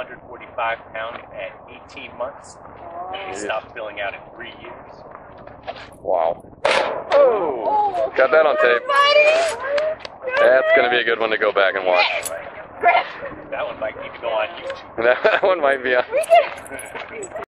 145 pounds at 18 months. He stopped filling out in 3 years. Wow. Oh! Got that on tape. That's going to be a good one to go back and watch. That one might need to go on YouTube. That one might be on.